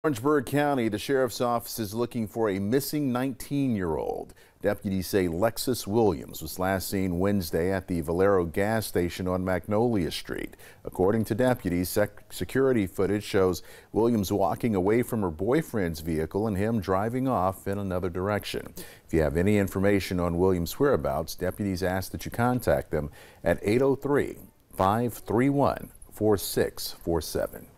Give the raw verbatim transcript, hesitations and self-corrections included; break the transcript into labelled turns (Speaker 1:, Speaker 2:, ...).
Speaker 1: Orangeburg County, the sheriff's office is looking for a missing nineteen-year-old. Deputies say Lexus Williams was last seen Wednesday at the Valero gas station on Magnolia Street. According to deputies, sec security footage shows Williams walking away from her boyfriend's vehicle and him driving off in another direction. If you have any information on Williams' whereabouts, deputies ask that you contact them at eight oh three, five three one, four six four seven.